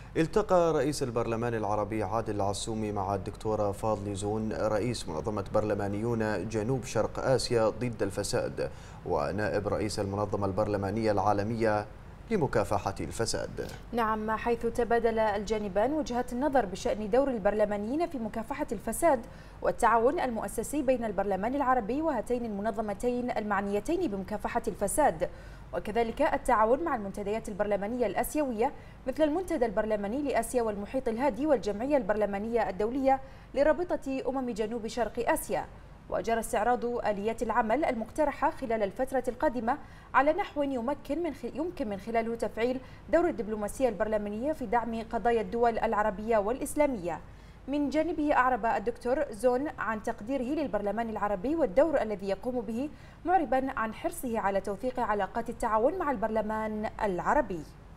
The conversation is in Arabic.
التقى رئيس البرلمان العربي عادل العسومي مع الدكتورة فاضل زون رئيس منظمة برلمانيون جنوب شرق آسيا ضد الفساد ونائب رئيس المنظمة البرلمانية العالمية لمكافحة الفساد. نعم، حيث تبادل الجانبان وجهات النظر بشأن دور البرلمانيين في مكافحة الفساد والتعاون المؤسسي بين البرلمان العربي وهاتين المنظمتين المعنيتين بمكافحة الفساد، وكذلك التعاون مع المنتديات البرلمانية الآسيوية مثل المنتدى البرلماني لآسيا والمحيط الهادي والجمعية البرلمانية الدولية لرابطة جنوب شرق آسيا. وجرى استعراض آليات العمل المقترحة خلال الفترة القادمة على نحو يمكن من خلاله تفعيل دور الدبلوماسية البرلمانية في دعم قضايا الدول العربية والإسلامية. من جانبه أعرب الدكتور زون عن تقديره للبرلمان العربي والدور الذي يقوم به، معربا عن حرصه على توثيق علاقات التعاون مع البرلمان العربي.